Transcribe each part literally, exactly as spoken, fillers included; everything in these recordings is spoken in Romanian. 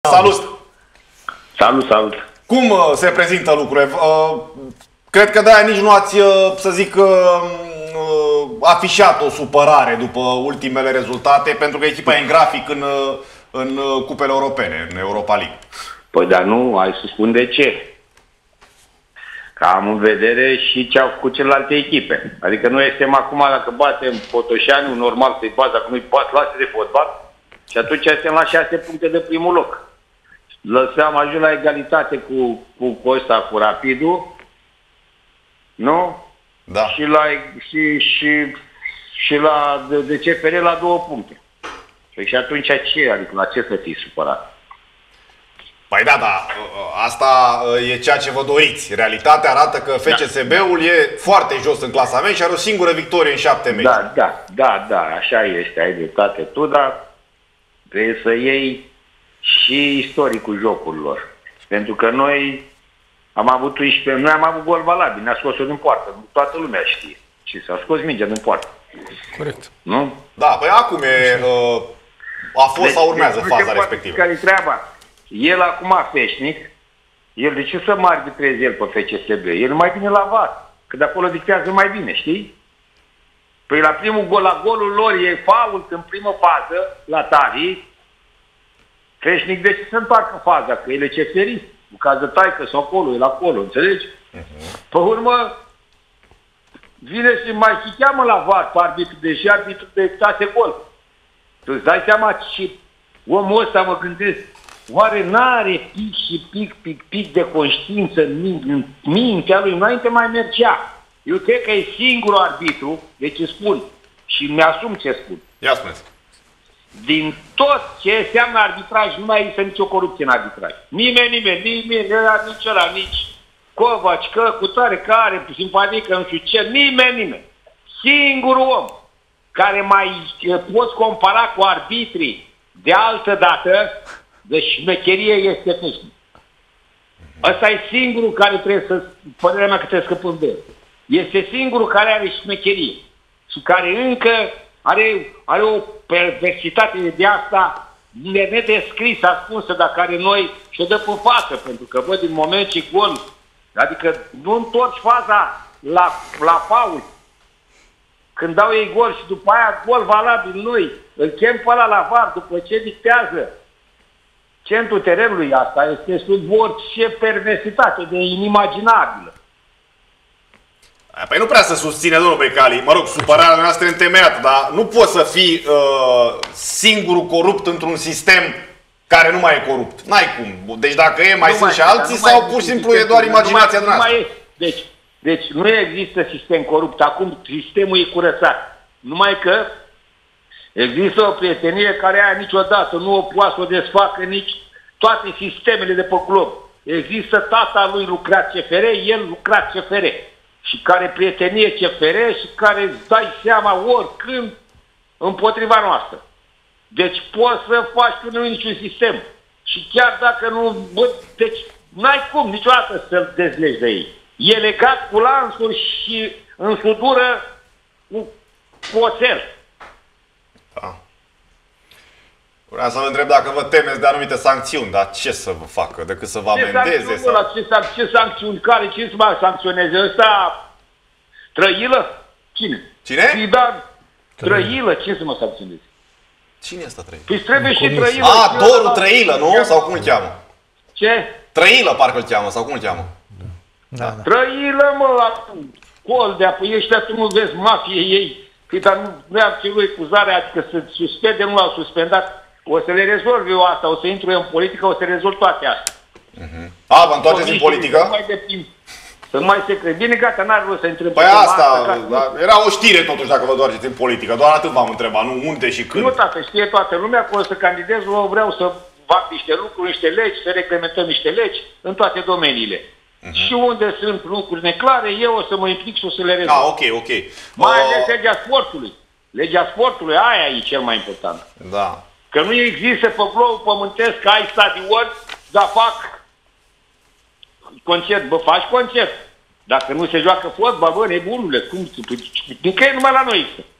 Salut! Salut, salut! Cum uh, se prezintă lucrurile? Uh, cred că de-aia nici nu ați, uh, să zic, uh, uh, afișat o supărare după ultimele rezultate, pentru că echipa e în grafic în, uh, în uh, cupele europene, în Europa League. Păi dar nu, ai să spun de ce. Că am în vedere și ce au făcut celelalte echipe. Adică noi suntem acum, dacă batem Botoșani, normal să-i bați, dacă nu-i bați, lasă de fotbal. Și atunci suntem la șase puncte de primul loc. Lăsăm, ajung la egalitate cu, cu, cu ăsta, cu Rapidul. Nu? Da. Și la, și, și, și la de, de C F R la două puncte. Păi și atunci ce? Adică la ce să fii supărat? Păi da, da, asta e ceea ce vă doriți. Realitatea arată că F C S B-ul e foarte jos în clasament și are o singură victorie în șapte meciuri. Da, da, da, da, așa este, ai dreptate tu, dar trebuie să iei și istoricul jocurilor. Pentru că noi am avut unsprezece, noi am avut gol valabil, ne-a scos-o din poartă, toată lumea știe. Și s-a scos mingea din poartă. Corect. Nu? Da, păi acum e, a fost deci, sau urmează deci, faza respectivă. Care-i treaba? El acum feșnic, el de ce să mă arbitreze el pe F C S B? El mai bine la V A R, că de acolo dictează mai bine, știi? Păi la primul gol, la golul lor e fault în primă fază, la Tavi, feșnic de ce să întoarcă faza? Că el e ceferit, în caz de taică sau acolo, el acolo, înțelegi? Uh-huh. Pe urmă, vine și mai și cheamă la V A R pe arbitru, deși arbitru de șase gol. Tu îți dai seama și omul ăsta, mă gândesc, oare n-are pic și pic, pic, pic de conștiință în mintea lui? Înainte mai mergea. Eu cred că e singurul arbitru, deci îți spun, și mi-asum ce spun. Ia spuneți. Din tot ce înseamnă arbitraj, nu mai există nicio corupție în arbitraj. Nimeni, nimeni, nimeni, nici ăla, nici Covaci, că cu tare, că are simpatie, că nu știu ce, nimeni, nimeni. Singurul om care mai poți compara cu arbitrii de altă dată, de șmecherie, este feșnic. Ăsta e singurul care trebuie să, părerea mea că trebuie să scăpăm de el. Este singurul care are șmecherie și care încă are, are o perversitate de asta nedescrisă, ascunsă, dar care noi și-o dă pe față, pentru că văd din moment ce gol, adică nu întorci faza la, la fault. Când dau ei gol și după aia gol valabil noi, îl chem pe ăla la V A R după ce dictează centrul terenului, asta este sub orice perversitate de inimaginabilă. Păi nu prea să susține, domnul Becali, mă rog, supărarea noastră e întemeiată, dar nu poți să fii uh, singurul corupt într-un sistem care nu mai e corupt. N-ai cum. Deci dacă e, mai nu sunt mai, și alții sau pur și simplu e doar imaginația noastră? Deci, deci nu există sistem corupt, acum sistemul e curățat. Numai că există o prietenie care aia niciodată nu o poate să o desfacă nici toate sistemele de pe glob. Există tata lui lucrat C F R, el lucrat C F R. Și care prietenie C F R și care îți dai seama oricând împotriva noastră. Deci poți să faci că nu e niciun sistem. Și chiar dacă nu... Bă, deci n-ai cum niciodată să-l dezlegi de ei. E legat cu lansuri și în sudură cu, cu oțel. Da. Vreau să vă întreb dacă vă temeți de anumite sancțiuni, dar ce să vă facă? Decât să vă amendeze? Sau... La ce, ce sancțiuni? Care? Cine să mă sancționeze? Ăsta Trăilă? Cine? Cine? Da, Trăilă. Cine să mă sancționeze? Cine e ăsta Trăilă? Păi trebuie și Trăilă. A, Doru Trăilă, nu? Sau cum îl cheamă? Ce? Trăilă parcă îl cheamă, sau cum îl cheamă? Da, da. Trăilă, mă, Coldea, păi ăștia tu nu vezi mafie ei. Păi dar nu vrea celui acuzarea, adică să suspende, nu l-au suspendat. O să le rezolv eu asta, o să intru eu în politică, o să rezolv toate astea. Uh-huh. A, vă întoarceți în politică? Să mai depind. Să nu mai se crede. Bine, gata, n-ar rost să intrăm. Păi asta, asta da, era o știre totuși dacă vă întoarceți în politică, doar atât v-am întrebat, nu unde și când. Nu, tată, știe toată lumea că o să candidez, eu vreau să fac niște lucruri, niște legi, să reglementăm niște legi în toate domeniile. Uh-huh. Și unde sunt lucruri neclare, eu o să mă implic și o să le rezolv. Ah, ok, ok. Mai uh... ales legea sportului. Legea sportului, aia e cel mai important. Da. Că nu există pe globul pământesc că ai stadion, dar fac concert. Bă, faci concert. Dacă nu se joacă fotbal, bă, nebunule, cum? Nicăieri numai la noi există.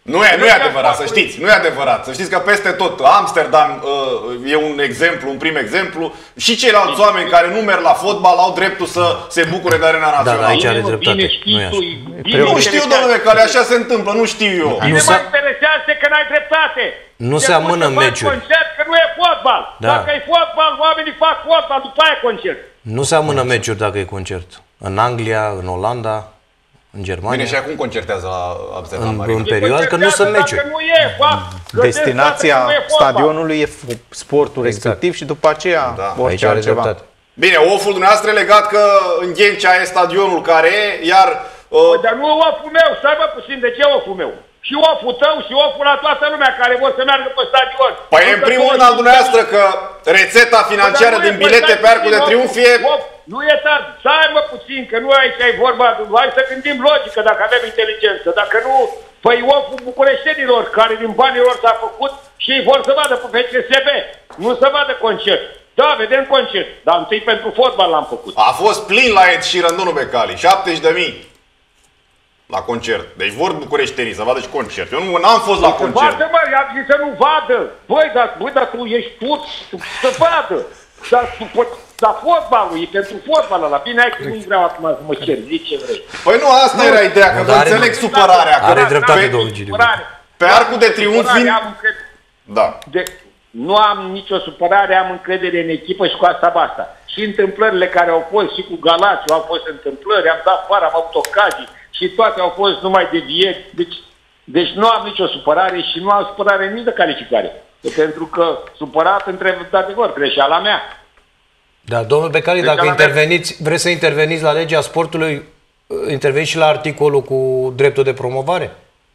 Nu e, nu e adevărat, să știți, nu e adevărat. Să știți că peste tot, Amsterdam uh, e un exemplu, un prim exemplu. Și ceilalți oameni care nu merg la fotbal au dreptul să se bucure de arena națională. Da, aici are dreptate. Bine știi Nu e tu, așa. bine Nu știu, domnule, care așa se întâmplă, nu știu eu. Bine Nu mă se- interesează că n-ai dreptate. Nu Te se duci amână să faci meciuri. concert, că nu e fotbal. Da. Dacă e fotbal, oamenii fac fotbal, după aia concert. Nu se amână meciuri dacă e concert. În Anglia, în Olanda, în Germania. Bine, și acum concertează la Amsterdam. În- Marina. în perioadă că nu sunt meciuri. Dacă nu e, fac, Destinația că nu e fotbal. stadionului e f- sportul respectiv și după aceea Da. Aici orice are altceva. dreptate. Bine, oful dumneavoastră e legat că în Ghencea e stadionul care e, iar... Uh, Păi, dar nu e oful meu, stai mă puțin, de ce oful meu? Și oful tău și oful la toată lumea care vor să meargă pe stadion. Păi Nu în că primul tu rând ești- al dumneavoastră că rețeta financiară Păi, dar nu din e, bilete păi, pe Arcul de stai Triunf puțin, e... of, Nu e tare, stai mă puțin, că nu aici e vorba, hai să gândim logică dacă avem inteligență, dacă nu, păi oful bucureștenilor care din banii lor s-a făcut și ei vor să vadă pe F C S B, nu să vadă concert. Da, vedem concert, dar întâi pentru fotbal l-am făcut. A fost plin la Ed Sheeran, domnul Becali, șaptezeci de mii la concert. Deci vor bucureștenii să vadă și concert. Eu nu am fost la concert. Vadă, mă, i-am zis să nu vadă. Băi, dar, băi, dar tu ești turc, să vadă. Dar, tu pot- dar fotbalul e pentru fotbal ăla. Bine, hai că nu vreau acum să mă cer, zici ce vrei. Păi nu, asta era ideea, că Nu, vă dar are- înțeleg supărarea. că Are dreptate, pe, domnul Giliu. pe Arcul de Triunf vin... Am încredere- Da. de, nu am nicio supărare, am încredere în echipă și cu asta basta. Și întâmplările care au fost și cu Galațiu au fost întâmplări, am dat afară, am avut ocazii și toate au fost numai devieri. Deci, deci nu am nicio supărare și nu am supărare nici de calificare. Pentru că supărat întreb, de adevăr, greșeala mea. Da, domnul Becali, Deci dacă ala mea- interveniți, vreți să interveniți la legea sportului, interveniți și la articolul cu dreptul de promovare?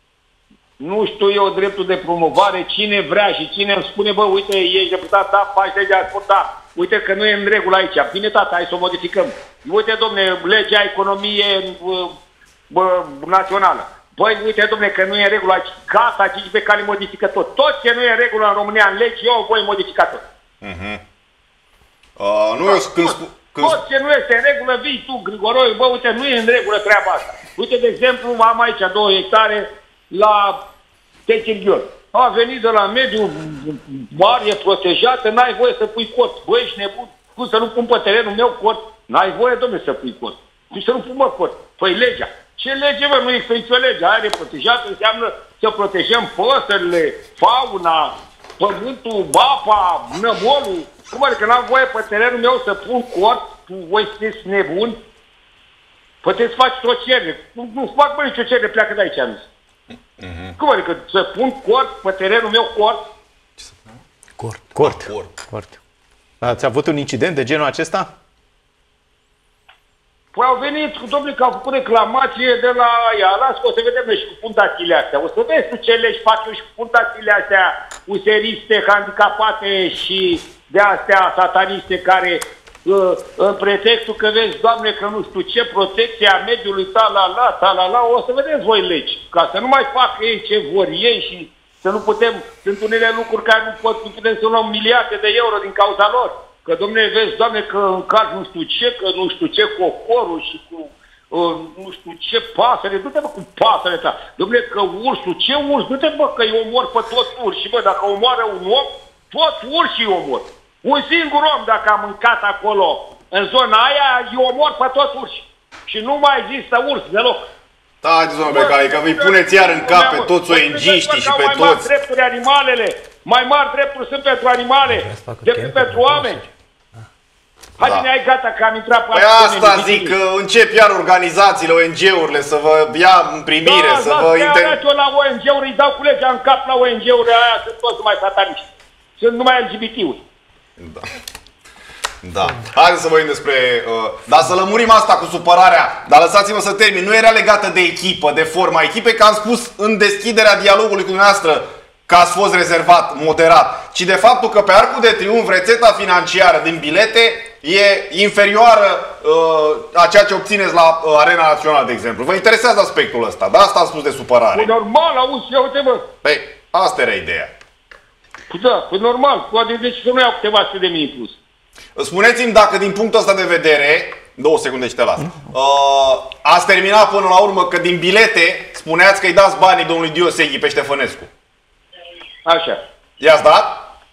Nu știu eu dreptul de promovare, cine vrea și cine îmi spune, bă, uite, ești deputat, da, faci legea sport, da, uite că nu e în regulă aici. Bine, tata, hai să o modificăm. Uite, domne, legea economie bă, bă, națională. Băi, uite, domne, că nu e în regulă aici. Gata, Gigi Becali modifică tot. Tot ce nu e în regulă în România, în legi, eu voi modifica tot. Uh, nu, eu când, spu- când, Tot ce nu este în regulă, vii tu, Grigoroi, bă, uite, nu e în regulă treaba asta. Uite, de exemplu, am aici două hectare la Techilghior. A venit de la mediu mare, protejată, n-ai voie să pui cort. Băi, ești nebun, cum să nu pun pe terenul meu cort? N-ai voie, domnule, să pui cort. Tu să nu pun, mă, cort. Păi legea. Ce lege, mă? Nu există nicio lege. Aere protejată înseamnă să protejăm păsările, fauna, pământul, apa, nămolul. Cum adică că n-am voie pe terenul meu să pun cort? Tu, voi sunteți nebuni? Puteți să faci tot cerere. Nu, nu fac, bă, nicio cerere, pleacă de aici, am zis. Mm-hmm. Cum adică să pun cort pe terenul meu, cort? Cort. Cort. Cort. Cort. Ați avut un incident de genul acesta? Păi au venit cu domnule că au făcut reclamație de la aia. Las că o să vedem noi și cu puntațiile astea. O să vezi tu ce legi fac eu și cu puntațiile astea useriste, handicapate și de astea sataniste care uh, în pretextul că vezi, Doamne, că nu știu ce, protecția mediului, ta la la, ta la la, o să vedeți voi legi. Ca să nu mai facă ei ce vor ei și să nu putem, sunt unele lucruri care nu pot, nu putem să luăm miliarde de euro din cauza lor. Că, dom'le, vezi, Doamne, că încarci nu știu ce, că nu știu ce cocorul și cu uh, nu știu ce pasăre, du-te bă cu pasăre ta. Dom'le, că ursul, ce urs? Du-te bă că îi omor pe toți urși, bă, dacă omoară un om, toți urșii îi omor. Un singur om, dacă a mâncat acolo, în zona aia, îi omor pe toți urși. Și nu mai există urs deloc. Da, haideți, domnul Becali, că îi puneți iar în cap pe toți O N G-știi și pe mai mari toți. drepturi animalele, mai mari drepturi sunt pentru animale decât pentru oameni. Hai Da. bine, ai gata că am intrat pe Păi asta zic, că încep iar organizațiile, O N G-urile să vă ia în primire, da, să da, vă inter... inter... eu la O N G-uri, îi dau cu legea în cap la O N G-uri, aia sunt toți numai sataniști. Sunt numai L G B T-uri. Da. Da. Haideți să vorbim despre... Uh, dar să lămurim asta cu supărarea. Dar lăsați-mă să termin. Nu era legată de echipă, de forma echipei, că am spus în deschiderea dialogului cu dumneavoastră că ați fost rezervat, moderat, ci de faptul că pe Arcul de Triunf rețeta financiară din bilete e inferioară uh, a ceea ce obțineți la uh, Arena Națională, de exemplu. Vă interesează aspectul ăsta, da? Asta am spus de supărare. Păi normal, auzi, ia uite mă. Păi, asta era ideea. Păi da, păi normal, poate deci să nu iau câteva sute de mii plus. Spuneți-mi dacă din punctul ăsta de vedere, două secunde și te las, uh, ați terminat până la urmă că din bilete spuneați că îi dați banii domnului Dioseghi pe Ștefănescu. Așa. I-ați dat?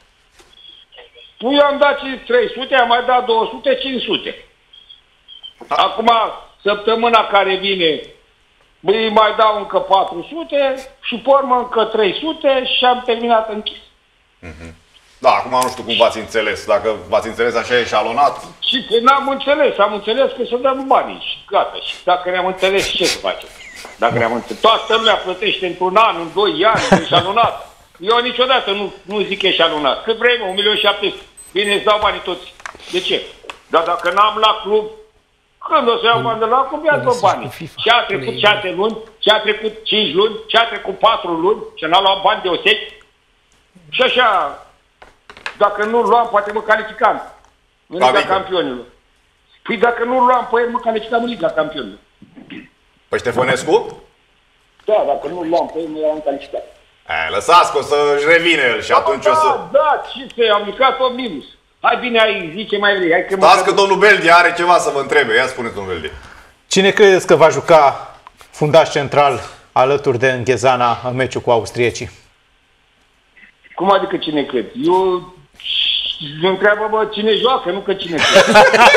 Tu i-am dat trei sute, am mai dat două sute, cinci sute. Acum, săptămâna care vine, îi mai dau încă patru sute și pe urmă încă trei sute și am terminat închis. Mm-hmm. Da, acum nu știu cum v-ați înțeles. Dacă v-ați înțeles așa eșalonat. Și că n-am înțeles. Am înțeles că să dăm banii și gata. Și dacă ne-am înțeles, ce să facem? Dacă ne-am înțeles. Toată lumea plătește într-un an, în doi ani, eșalonat. Eu niciodată nu, nu zic eșalonat. Cât vrei, un milion șapte sute. Bine, îți dau banii toți. De ce? Dar dacă n-am la club, când o să iau bani de la club, ia-ți banii. Și a trecut șase luni, și a trecut cinci luni, și a trecut patru luni, și n-a luat bani de osechi. Și așa, dacă nu luam, poate mă calificam în Liga adică? Campionilor. Păi dacă nu luam pe el, mă calificam în Liga Campionilor. Pe Ștefănescu? Da, dacă nu luam pe el, nu eram calificat. E, lăsați că o să-și revine el și Da, atunci da, o să... da, ce să am micat tot minus. Hai bine, ai zice mai vrei. Hai că mă Stați că domnul Beldi are ceva să vă întrebe. Ia spuneți, domnul Beldi. Cine credeți că va juca fundaș central alături de Înghezana în meciul cu austriecii? Cum adică cine cred? Eu... Întreabă, bă, cine joacă, nu că cine cred.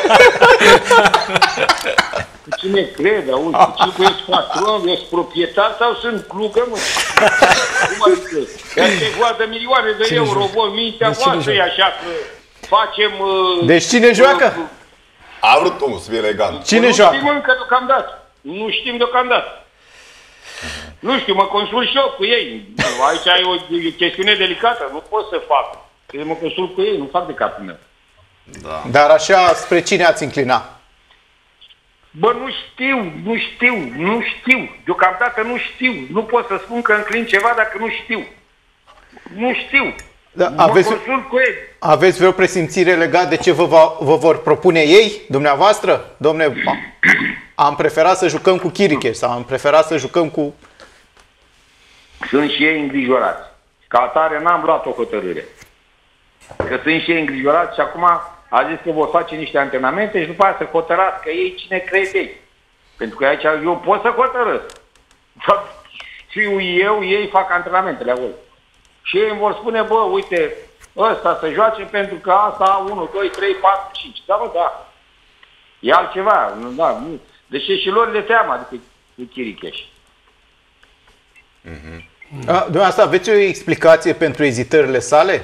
Cine crede, auzi, cine că ești patron, ești proprietar sau sunt clugă, mă? Cum adică? Ea se goadă milioane de cine euro, bă, mintea deci voastră e așa că facem... Uh, deci cine joacă? Uh, A vrut omul să fie elegant. Cine nu joacă? știm încă deocamdată. Nu știm deocamdată. Nu știu, mă consult și eu cu ei. Aici e o, e o chestiune delicată, nu pot să fac. Trebuie mă consult cu ei, nu fac de capul meu. Da. Dar așa, spre cine ați înclina? Bă, nu știu, nu știu, nu știu. Deocamdată nu știu. Nu pot să spun că înclin ceva dacă nu știu. Nu știu. Da, mă aveți, consult cu ei. aveți vreo presimțire legat de ce vă, va, vă vor propune ei, dumneavoastră? Domne, am preferat să jucăm cu Chiricheș sau am preferat să jucăm cu... Sunt și ei îngrijorați. Ca atare n-am luat o hotărâre. Că sunt și ei îngrijorați și acum a zis că vor face niște antrenamente și după aceea să hotărască ei cine crede ei. Pentru că aici eu pot să hotărăsc. Dar fiu eu, ei fac antrenamentele acolo. Și ei îmi vor spune, bă, uite, ăsta să joace pentru că asta unu, doi, trei, patru, cinci. Da, bă, da. E altceva. Nu, da, nu. Deci și lor le teamă, adică cu Chiricheș. Mm-hmm. Dumneavoastră, aveți o explicație pentru ezitările sale?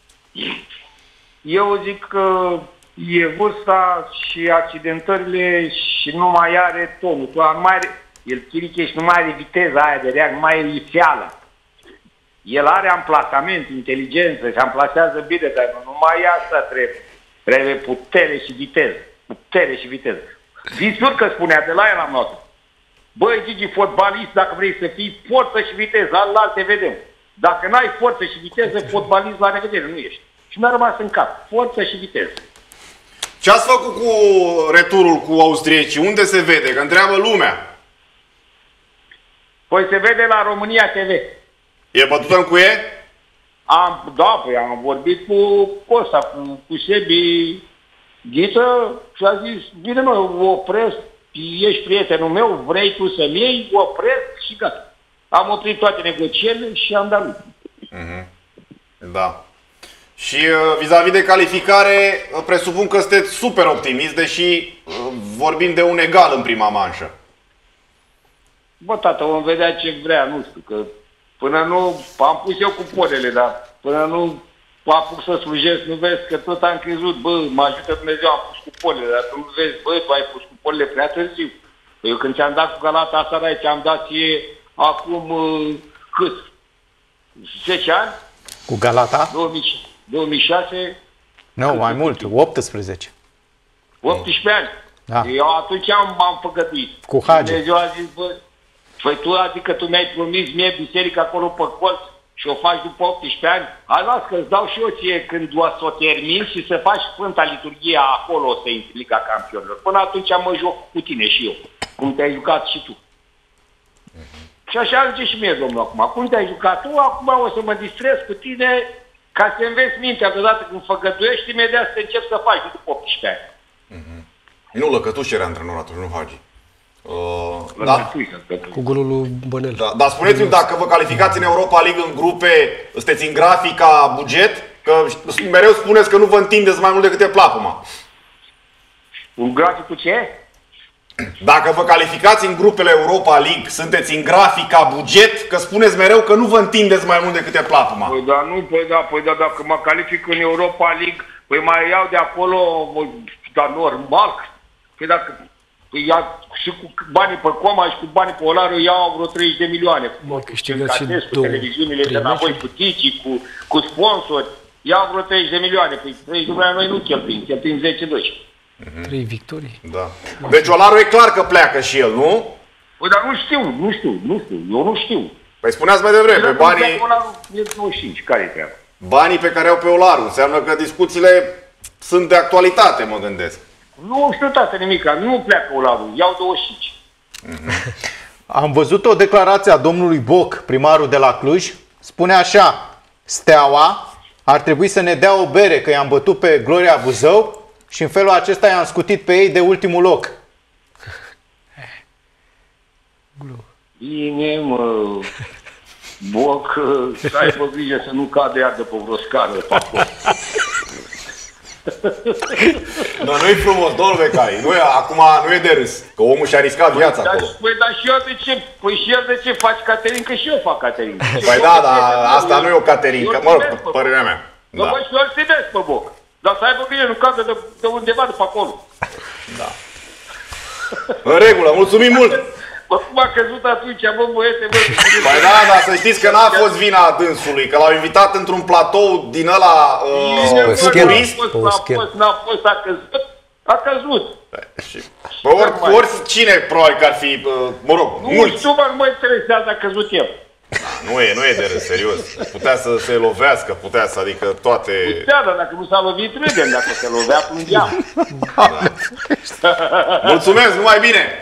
Eu zic că e vârsta și accidentările și nu mai are tonul. Nu mai are, el, Chiricheș, nu mai are viteza aia de reac, nu mai e inițială. El are amplasament, inteligență și amplasează bine, dar nu numai asta trebuie. Trebuie putere și viteză. Putere și viteză. Visur că spunea de la el am notă. Băi, Gigi, fotbalist, dacă vrei să fii, forță și viteză, alte vedem. Dacă n-ai forță și viteză, fotbalist, la revedere, nu ești. Și mi-a rămas în cap, forță și viteză. Ce ați făcut cu returul cu austriecii? Unde se vede? Că întreabă lumea. Păi se vede la România T V. E bătută în cuie? Am, da, păi am vorbit cu Costa, cu, cu Sebi Ghiță și a zis, bine mă, opresc, ești prietenul meu, vrei tu să-mi iei, opresc și gata. Am oprit toate negocierile și am dat lui. Mm-hmm. Da. Și uh, vis-a-vis de calificare, uh, presupun că sunteți super optimist, deși uh, vorbim de un egal în prima manșă. Bă, tată, vom vedea ce vrea, nu știu, că până nu, am pus eu cuponele, dar până nu apuc să slujesc, nu vezi că tot am crezut, bă, mă ajută Dumnezeu, am pus cuponele, dar tu nu vezi, bă, tu ai pus cuponele prea târziu. Eu când ți-am dat cu Galatasaray, ți-am dat ție acum uh, cât? zece ani? Cu Galata? două mii șase? Nu, no, mai mult, optsprezece. optsprezece ani. Da. Eu atunci am, m-am păgătuit. Cu Hagi. Dumnezeu a zis, bă, păi tu, adică tu mi-ai promis mie biserica acolo pe colț și o faci după optsprezece ani? Hai, las că îți dau și eu ție când o să o termin și să faci Sfânta Liturghie acolo, o să intri Liga Campionilor. Până atunci mă joc cu tine și eu, cum te-ai jucat și tu. Uh-huh. Și așa ajunge și mie, domnul, acum. Cum te-ai jucat tu, acum o să mă distrez cu tine ca să înveți mintea deodată când făgăduiești, imediat să încep să faci după optsprezece ani. Uh-huh. Nu, Lăcătuș era antrenor atunci, nu Hagi. Uh, La da. Netflix, cred că- Cu golul lui Bănel. Da, dar spuneți-mi, dacă vă calificați în Europa League în grupe, sunteți în grafica buget? Că mereu spuneți că nu vă întindeți mai mult decât e plapuma. Un grafic cu ce? Dacă vă calificați în grupele Europa League, sunteți în grafica buget, că spuneți mereu că nu vă întindeți mai mult decât e plapuma. Păi da, nu, păi da, păi da, dacă mă calific în Europa League, păi mai iau de acolo, dar normal. Păi dacă, păi ia și cu banii pe Coma și cu banii pe Olaru iau vreo treizeci de milioane. Mă, câștigați și Catez cu două, televiziunile de trei înapoi, meciuri. cu ticii, cu, cu sponsori. Iau vreo treizeci de milioane. Păi treizeci de milioane noi nu cheltuim, cheltuim zece doisprezece. Trei victorii. Da. Deci Olaru e clar că pleacă și el, nu? Păi dar nu știu, nu știu, nu știu, eu nu știu. Păi spuneați mai devreme, Dacă banii, pleacă Olaru, e douăzeci și cinci, care e treaba? banii pe care au pe Olaru, înseamnă că discuțiile sunt de actualitate, mă gândesc. Nu știu, tată, nimica, nu pleacă Olaru, iau douăzeci și cinci. Am văzut o declarație a domnului Boc, primarul de la Cluj. Spune așa: Steaua ar trebui să ne dea o bere că i-am bătut pe Gloria Buzău și în felul acesta i-am scutit pe ei de ultimul loc. Bine, mă, Boc, să aibă grijă să nu cadă iar de pe vreo scară pe acolo. Nu, nu-i frumos, domnul Becali, nu e, acum nu e de râs, că omul și-a riscat viața Dar, acolo. păi, dar și eu de ce? Păi și el de ce faci catering? Că și eu fac catering. Păi da, dar asta nu e o caterincă, mă rog, părerea mea. Da. Bă, și eu îl ținesc pe Boc. Dar să aibă grijă, nu cadă de, de undeva de pe acolo. În regulă, mulțumim mult! Bă, cum a căzut atunci, bă, băiete, bă. Păi da, dar să știți că n-a fost vina dânsului, că l-au invitat într-un platou din ăla Bine, uh, bă, futurist. n-a fost, n-a fost, n-a fost, a căzut. A căzut. Și, bă, ori, ori cine probabil că ar fi, uh, mă rog, Nu mulți. știu, mă, nu mă interesează, a căzut el. Nu e, nu e de râs, serios. Putea să se lovească, putea să, adică toate... Putea, dar dacă nu s-a lovit, râdem. Dacă se lovea, plângeam. Mulțumesc, numai bine!